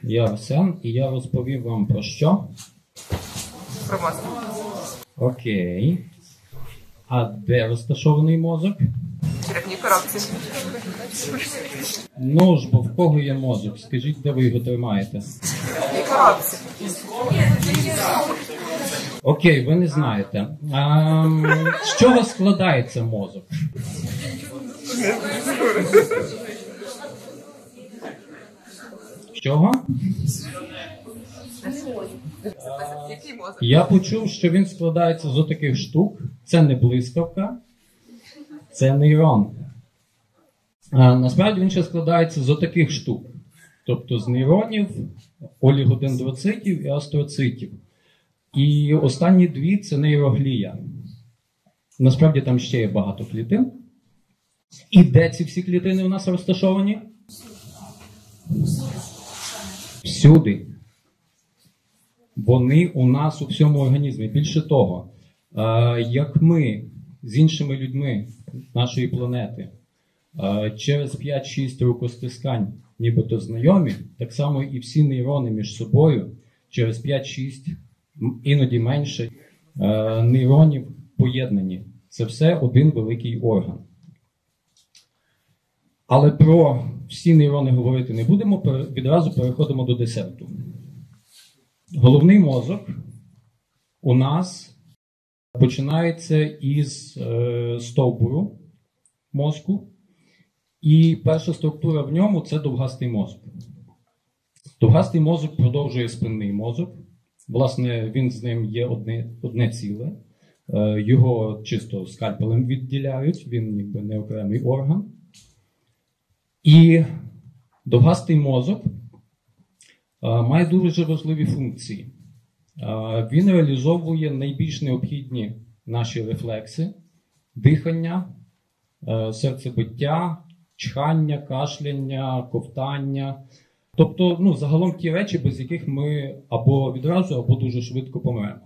Я Арсен, і я розповім вам про що? Про мозок. Окей. А де розташований мозок? В черепній коробці. Ну ж, бо в кого є мозок? Скажіть, де ви його тримаєте? В черепній коробці. Окей, ви не знаєте. З чого складається мозок? З чого? Який мозок? Я почув, що він складається з отаких штук. Це не блискавка, це нейрон. Насправді він ще складається з отаких штук. Тобто з нейронів, олігодендроцитів і астроцитів. І останні дві – це нейроглія. Насправді там ще є багато клітин. І де ці всі клітини у нас розташовані? Всюди. Вони у нас у всьому організмі. Більше того, як ми з іншими людьми нашої планети через 5-6 рукостискань нібито знайомі, так само і всі нейрони між собою через 5-6, іноді менше, нейронів поєднані. Це все один великий орган. Але про всі нейрони говорити не будемо, відразу переходимо до десерту. Головний мозок у нас починається із стовбуру мозку, і перша структура в ньому – це довгастий мозок. Довгастий мозок продовжує спинний мозок. Власне, він з ним є одне ціле. Його чисто скальпелем відділяють, він ніби не окремий орган. І довгастий мозок має дуже важливі функції. Він реалізовує найбільш необхідні наші рефлекси, дихання, серцебиття, чхання, кашляння, ковтання. Тобто, загалом ті речі, без яких ми або відразу, або дуже швидко помремо.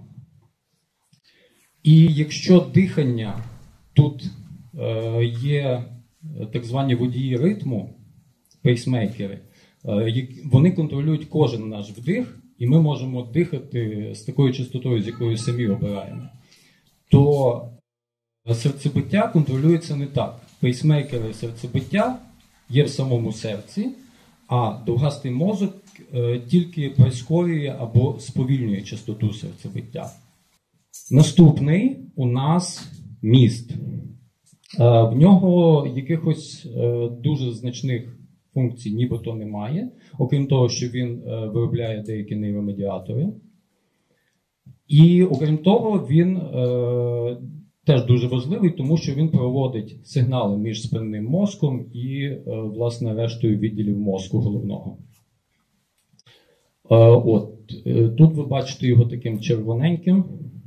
І якщо дихання тут є так звані водії ритму, пейсмейкери, вони контролюють кожен наш вдих, і ми можемо дихати з такою частотою, з якою самі обираємо. То серцебиття контролюється не так. Пейсмейкери серцебиття є в самому серці, а довгастий мозок тільки прискорює або сповільнює частоту серцебиття. Наступний у нас міст. В нього якихось дуже значних функцій нібито немає, окрім того, що він виробляє деякі нейромедіатори. І окрім того, він теж дуже важливий, тому що він проводить сигнали між спинним мозком і, власне, рештою відділів мозку головного. Тут ви бачите його таким червоненьким.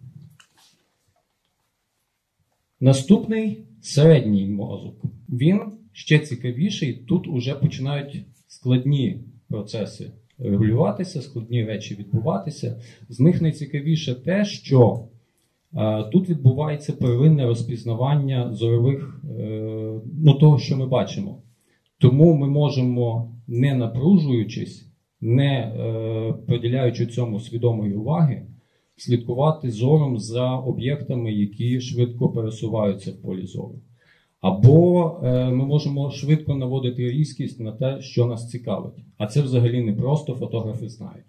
Наступний – середній мозок. Він ще цікавіший, тут вже починають складні процеси регулюватися, складні речі відбуватися. З них найцікавіше те, що тут відбувається первинне розпізнавання зорових, того, що ми бачимо. Тому ми можемо, не напружуючись, не приділяючи цьому свідомої уваги, слідкувати зором за об'єктами, які швидко пересуваються в полі зору. Або ми можемо швидко наводити різкість на те, що нас цікавить. А це взагалі не просто, фотографи знають.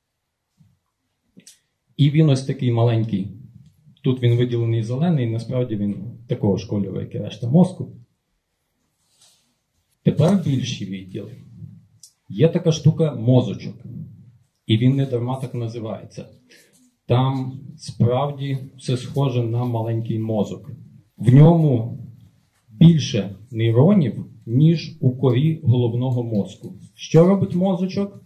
І він ось такий маленький. Тут він виділений зелений, насправді він такого ж кольору, як і решта мозку. Тепер більші відділи. Є така штука мозочок. І він не дарма так називається. Там справді все схоже на маленький мозок. В ньому більше нейронів, ніж у корі головного мозку. Що робить мозочок?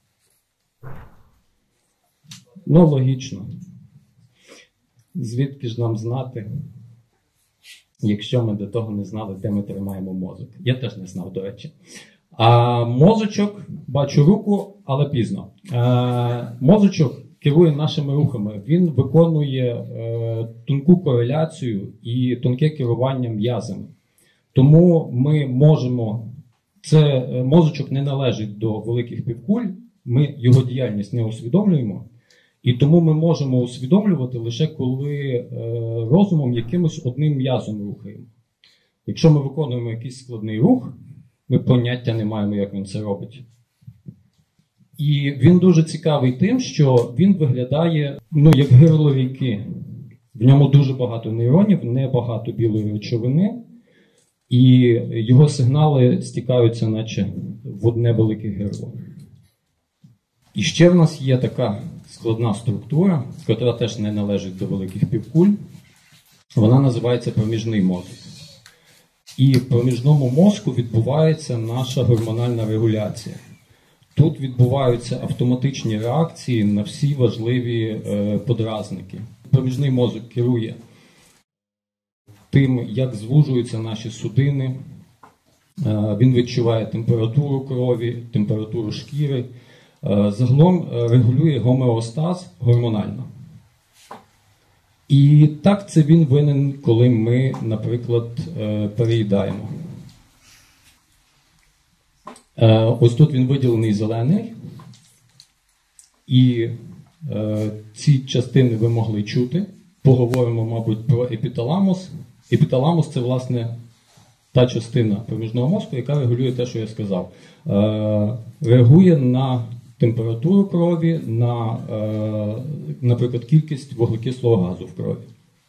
Логічно. Звідки ж нам знати, якщо ми до того не знали, де ми тримаємо мозок? Я теж не знав, до речі. А мозочок, бачу руку, але пізно. Мозочок керує нашими рухами. Він виконує тонку кореляцію і тонке керування м'язами. Тому ми можемо... Мозочок не належить до великих півкуль, Ми його діяльність не усвідомлюємо, і тому ми можемо усвідомлювати лише коли розумом якимось одним м'язом рухаємо. Якщо ми виконуємо якийсь складний рух, ми поняття не маємо, як він це робить. І він дуже цікавий тим, що він виглядає як гирло ріки. В ньому дуже багато нейронів, небагато білої речовини, і його сигнали стікаються наче в одне велике гирло. І ще в нас є така складна структура, яка теж не належить до великих півкуль. Вона називається проміжний мозок. І в проміжному мозку відбувається наша гормональна регуляція. Тут відбуваються автоматичні реакції на всі важливі подразники. Проміжний мозок керує тим, як звужуються наші судини. Він відчуває температуру крові, температуру шкіри. Загалом регулює гомеостаз гормонально. І так це він винен, коли ми, наприклад, переїдаємо. Ось тут він виділений зелений. І ці частини ви могли чути. Поговоримо, мабуть, про епіталамус. Епіталамус – це, власне, та частина проміжного мозку, яка регулює те, що я сказав. Реагує на температуру крові, на, наприклад, кількість вуглекислого газу в крові.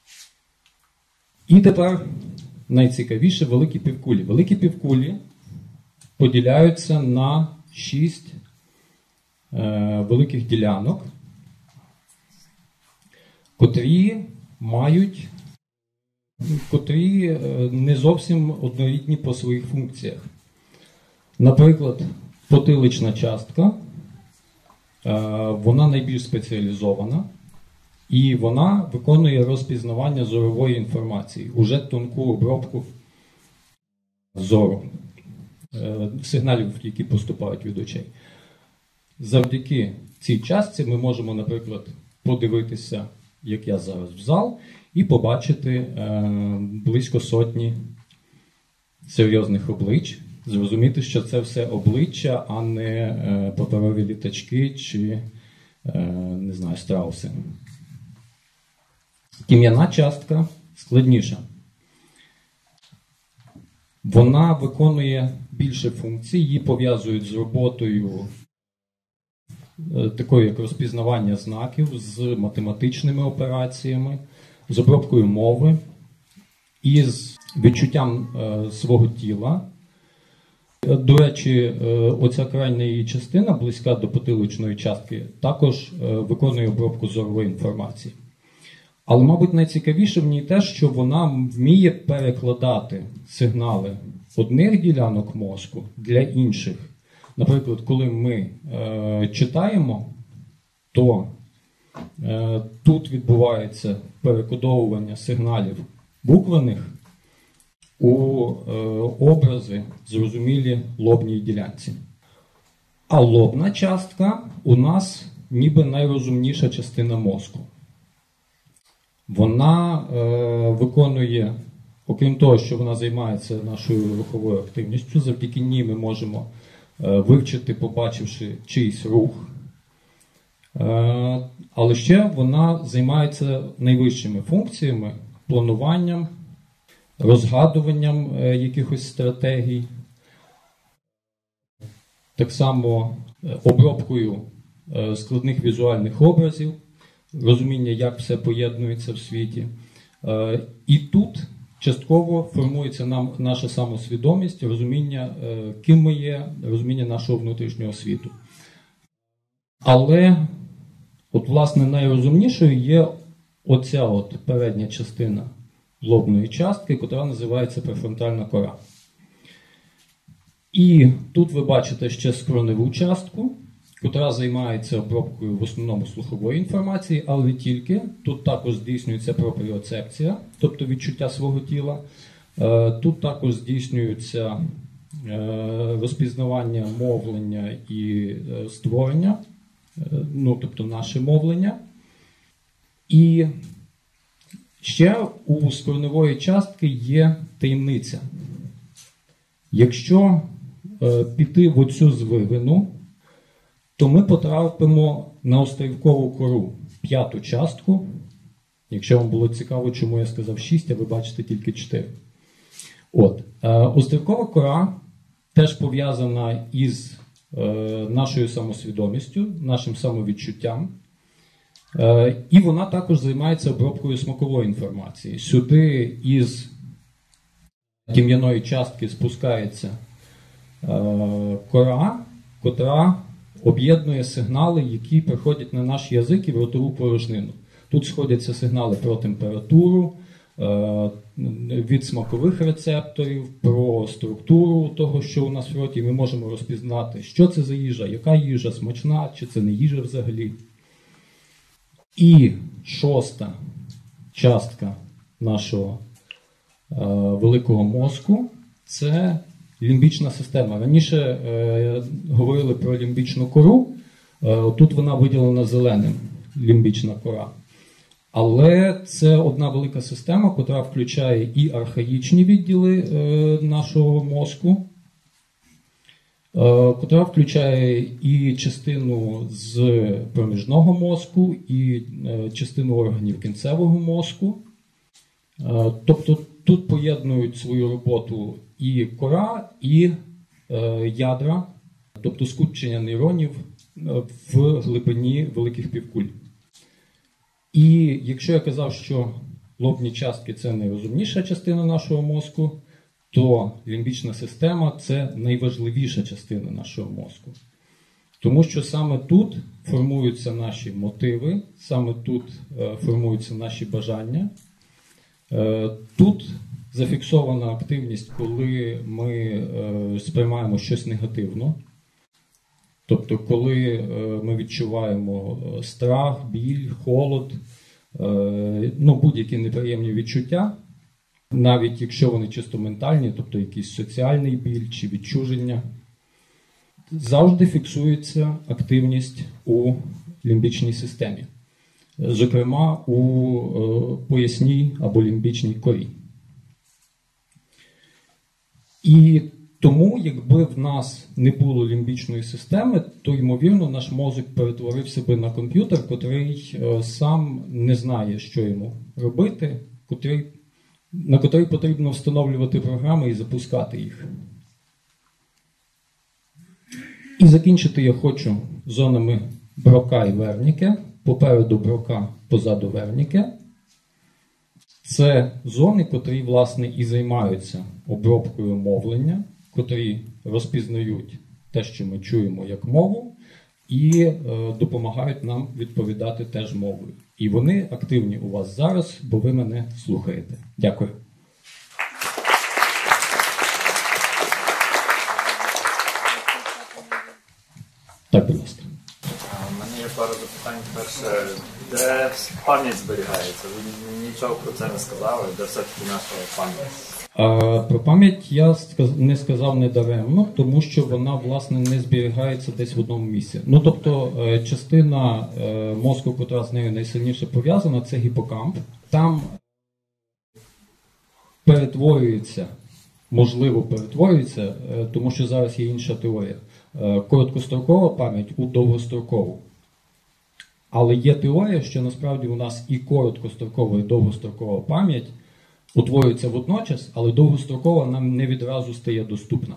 І тепер найцікавіше – великі півкулі. Великі півкулі поділяються на 6 великих ділянок, котрі не зовсім однорідні по своїх функціях. Наприклад, потилична частка, вона найбільш спеціалізована, і вона виконує розпізнавання зорової інформації, уже тонку обробку зору, сигналів, які поступають від очей. Завдяки цій частці ми можемо, наприклад, подивитися, як я зараз в зал, і побачити близько сотні серйозних облич, зрозуміти, що це все обличчя, а не паперові літачки чи, не знаю, страуси. Тім'яна частка складніша. Вона виконує більше функцій, її пов'язують з роботою такою, як розпізнавання знаків, з математичними операціями, з обробкою мови і з відчуттям свого тіла. До речі, оця крайня її частина, близька до потиличної частки, також виконує обробку зорової інформації. Але, мабуть, найцікавіше в ній те, що вона вміє перекладати сигнали одних ділянок мозку для інших. Наприклад, коли ми читаємо, то тут відбувається перекодовування сигналів буквених у образи, зрозумілі лобній ділянці. А лобна частка у нас ніби найрозумніша частина мозку. Вона виконує, окрім того, що вона займається нашою руховою активністю, завдяки ній ми можемо вивчити, побачивши чийсь рух. Але ще вона займається найвищими функціями, плануванням, розгадуванням якихось стратегій, так само обробкою складних візуальних образів, розуміння, як все поєднується в світі. І тут частково формується наша самосвідомість, розуміння, ким ми є, розуміння нашого внутрішнього світу. Але, власне, найрозумнішою є оця передня частина лобної частки, яка називається префронтальна кора. І тут ви бачите ще скроневу частку, яка займається обробкою в основному слухової інформації, але не тільки. Тут також здійснюється пропріоцепція, тобто відчуття свого тіла. Тут також здійснюється розпізнавання мовлення і створення, тобто наше мовлення. І ще у скроневої частки є таємниця. Якщо піти в оцю звивину, то ми потрапимо на острівкову кору, 5-ту частку. Якщо вам було цікаво, чому я сказав 6, а ви бачите тільки 4. Острівкова кора теж пов'язана із нашою самосвідомістю, нашим самовідчуттям. І вона також займається обробкою смакової інформації. Сюди із тім'яної частки спускається кора, котра об'єднує сигнали, які приходять на наш язик і в ротову порожнину. Тут сходяться сигнали про температуру, від смакових рецепторів, про структуру того, що у нас в роті. Ми можемо розпізнати, що це за їжа, яка їжа, смачна, чи це не їжа взагалі. І 6-та частка нашого великого мозку – це лімбічна система. Раніше говорили про лімбічну кору, тут вона виділена зеленим, лімбічна кора. Але це одна велика система, яка включає і архаїчні відділи нашого мозку, яка включає і частину з проміжного мозку, і частину органів кінцевого мозку. Тобто тут поєднують свою роботу і кора, і ядра, тобто скупчення нейронів в глибині великих півкуль. І якщо я казав, що лобні частки – це найрозумніша частина нашого мозку, то лімбічна система – це найважливіша частина нашого мозку. Тому що саме тут формуються наші мотиви, саме тут формуються наші бажання. Тут зафіксована активність, коли ми сприймаємо щось негативно. Тобто, коли ми відчуваємо страх, біль, холод, будь-які неприємні відчуття, навіть якщо вони чисто ментальні, тобто якийсь соціальний біль чи відчуження, завжди фіксується активність у лімбічній системі. Зокрема, у поясній або лімбічній корі. І тому, якби в нас не було лімбічної системи, то, ймовірно, наш мозок перетворився би на комп'ютер, котрий сам не знає, що йому робити, на котрий потрібно встановлювати програми і запускати їх. І закінчити я хочу зонами Брока і Верніке. Попереду Брока, позаду Верніке. Це зони, котрі, власне, і займаються обробкою мовлення, котрі розпізнають те, що ми чуємо як мову, і допомагають нам відповідати теж мовою. І вони активні у вас зараз, бо ви мене слухаєте. Дякую. Так, будь ласка. У мене є пару запитань. Перше, де пам'ять зберігається? Ви нічого про це не сказали, де все-таки наша пам'ять? Про пам'ять я не сказав недаремно, тому що вона, власне, не зберігається десь в одному місці. Тобто, частина мозку, яка з нею найсильніше пов'язана, це гіпокамп. Там можливо перетворюється, тому що зараз є інша теорія, короткострокова пам'ять у довгострокову. Але є теорія, що насправді у нас і короткострокова, і довгострокова пам'ять утворюється водночас, але довгострокова нам не відразу стає доступна.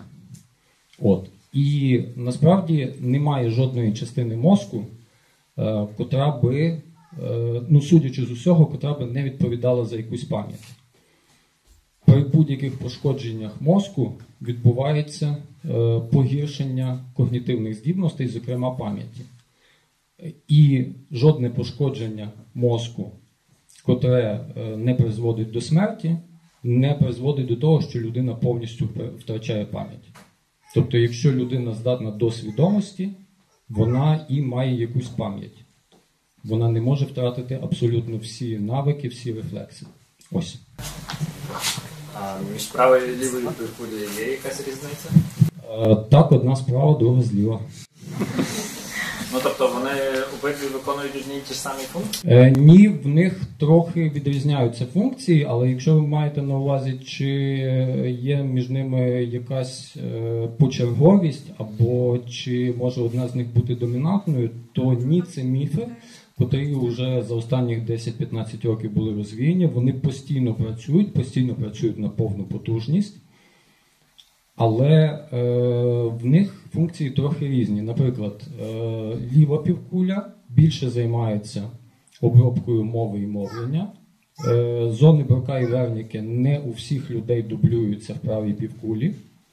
І насправді немає жодної частини мозку, котра би, судячи з усього, котра би не відповідала за якусь пам'ять. При будь-яких пошкодженнях мозку відбувається погіршення когнітивних здібностей, зокрема пам'яті. І жодне пошкодження мозку, котре не призводить до смерті, не призводить до того, що людина повністю втрачає пам'ять. Тобто, якщо людина здатна до свідомості, вона і має якусь пам'ять. Вона не може втратити абсолютно всі навики, всі рефлекси. Ось. А між правою і лівою півкулею є якась різниця? Так, одна справа, друга зліва. Ну, тобто вони обидві виконують одні й ті ж самі функції? Ні, в них трохи відрізняються функції, але якщо ви маєте на увазі, чи є між ними якась почерговість, або чи може одна з них бути домінантною, то ні, це міфи, котрі вже за останніх 10-15 років були розвіяні. Вони постійно працюють на повну потужність. Але в них функції трохи різні. Наприклад, ліва півкуля більше займається обробкою мови і мовлення. Зони Брока і Верніке не у всіх людей дублюються в правій півкулі.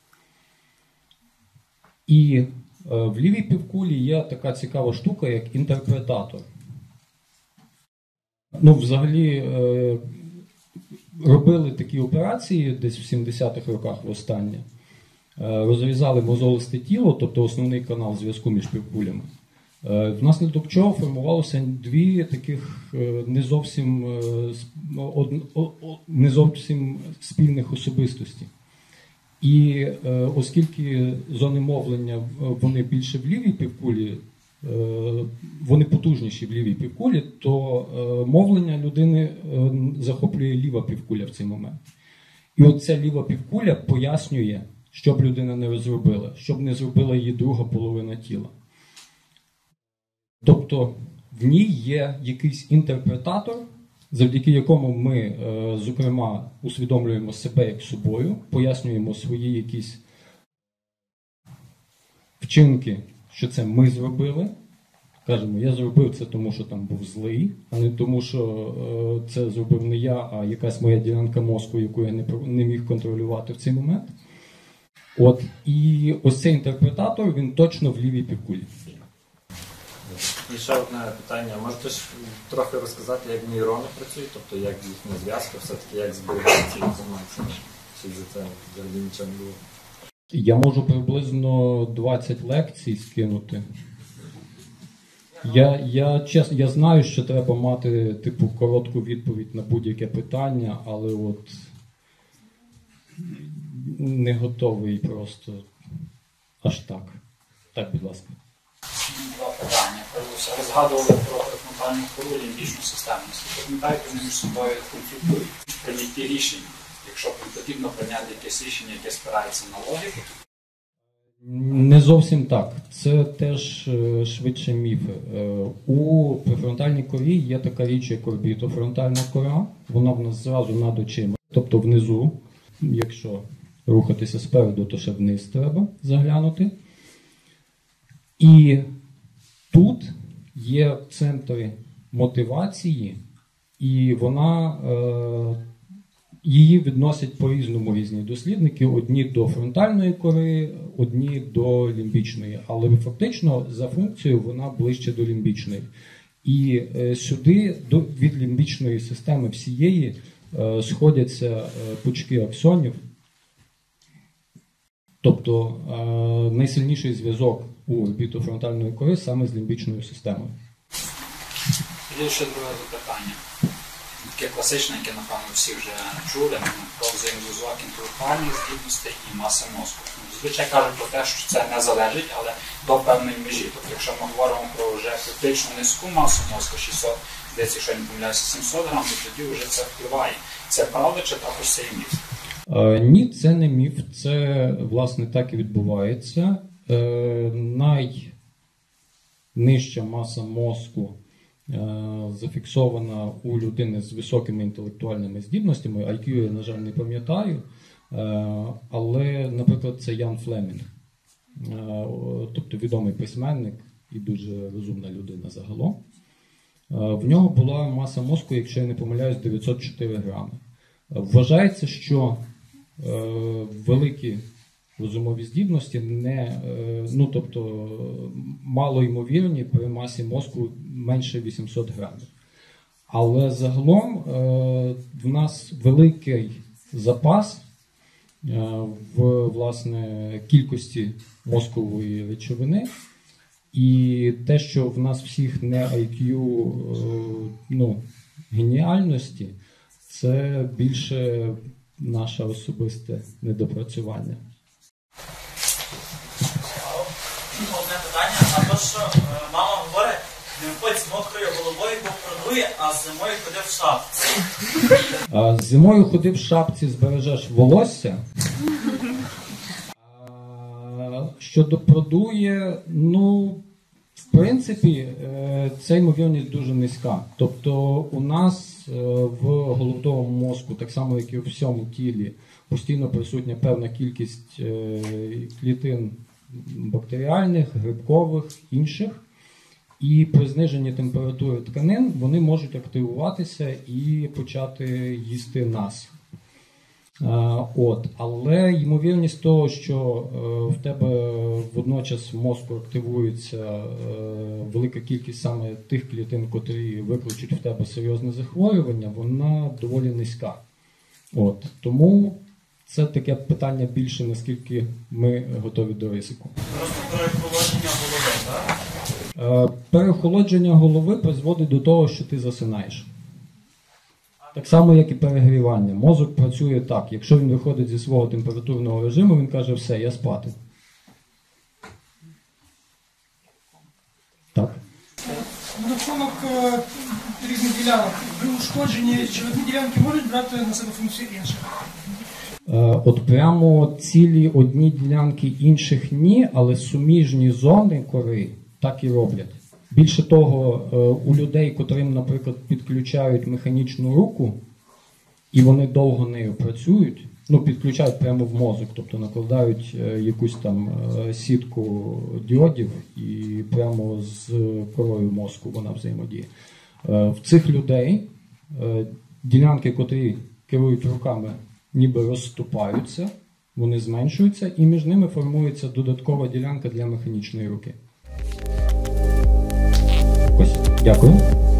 І в лівій півкулі є така цікава штука, як інтерпретатор. Ну, взагалі, робили такі операції десь в 70-х роках востаннє. Розрізали мозолисте тіло, тобто основний канал зв'язку між півкулями. Внаслідок чого формувалося дві таких не зовсім спільних особистості. І оскільки зони мовлення вони більше в лівій півкулі, вони потужніші в лівій півкулі, то мовлення людини захоплює ліва півкуля в цей момент. І от ця ліва півкуля пояснює, що б людина не розробила, що б не зробила її друга половина тіла. Тобто в ній є якийсь інтерпретатор, завдяки якому ми, зокрема, усвідомлюємо себе як собою, пояснюємо свої якісь вчинки, що це ми зробили. Кажемо, я зробив це тому, що там був злий, а не тому, що це зробив не я, а якась моя ділянка мозку, яку я не міг контролювати в цей момент. От, і ось цей інтерпретатор, він точно в лівій півкулі. І ще одне питання. Можете ж трохи розказати, як нейрони працюють, тобто як їхня зв'язка, все-таки як зберігається інформація? Чи за це взагалі нічого не було? Я можу приблизно 20 лекцій скинути. Я знаю, що треба мати типу коротку відповідь на будь-яке питання, але от не готовий просто аж так. Так, будь ласка. Два питання. Ви згадували про префронтальну кору і лімбічну систему. Пам'ятаєте, вони між собою конфліктують в прийнятті рішень. Якщо потрібно прийняти якесь рішення, яке спирається на логіку? Не зовсім так. Це теж швидше міфи. У префронтальній корі є така річ, як орбітофронтальна кора. Вона в нас зразу над очима. Тобто внизу, якщо рухатися спереду, то ще вниз треба заглянути. І тут є центри мотивації, і її відносять по-різному різні дослідники. Одні до фронтальної кори, одні до лімбічної. Але фактично за функцією вона ближче до лімбічної. І сюди від лімбічної системи всієї сходяться пучки аксонів. Тобто найсильніший зв'язок у орбітофронтальної кори саме з лімбічною системою. Є ще друге запитання. Таке класичне, яке, напевно, всі вже чули, про взаємозв'язок інтелектуальних здібностей і маси мозку. Звичайно кажуть про те, що це не залежить, але до певної межі. Тобто, якщо ми говоримо про вже критично низьку масу мозку, 600, десь, якщо я не помиляюся, 700 грам, то тоді вже це впливає. Це правда чи також це і міф? Ні, це не міф. Це, власне, так і відбувається. Найнижча маса мозку зафіксована у людини з високими інтелектуальними здібностями. IQ я, на жаль, не пам'ятаю. Але, наприклад, це Ян Флемінг. Тобто відомий письменник і дуже розумна людина загалом. В нього була маса мозку, якщо я не помиляюсь, 904 грами. Вважається, що великі розумові здібності мало ймовірні при масі мозку менше 800 грамів. Але загалом в нас великий запас в, власне, кількості мозкової речовини. І те, що в нас всіх не IQ геніальності, це більше наше особисте недопрацювання. Одне питання. А то, що мало Не виходь з мокрою головою, бо продує, а зимою ходив в шапці. Зимою ходив в шапці, збережеш волосся. Щодо продує, ну, в принципі, ця ймовірність дуже низька. Тобто у нас в головному мозку, так само як і у всьому тілі, постійно присутня певна кількість клітин бактеріальних, грибкових, інших. І при зниженні температури тканин вони можуть активуватися і почати їсти нас. Але ймовірність того, що в тебе водночас в мозку активується велика кількість саме тих клітин, котрі викличуть в тебе серйозне захворювання, вона доволі низька. Тому це таке питання більше, наскільки ми готові до ризику. Просто переохолодження голови, так? Переохолодження голови призводить до того, що ти засинаєш. Так само, як і перегрівання. Мозок працює так. Якщо він виходить зі свого температурного режиму, він каже, все, я спати. Так. На рахунок різних ділянок. При ушкодженні чи одні ділянки можуть брати на себе функцію інших? Прямо цілі одні ділянки інших ні, але суміжні зони кори так і роблять. Більше того, у людей, котрим, наприклад, підключають механічну руку, і вони довго нею працюють, підключають прямо в мозок, тобто накладають якусь там сітку діодів і прямо з корою мозку вона взаємодіє. В цих людей ділянки, котрі керують руками, ніби розступаються, вони зменшуються, і між ними формується додаткова ділянка для механічної руки. Ось, дякую.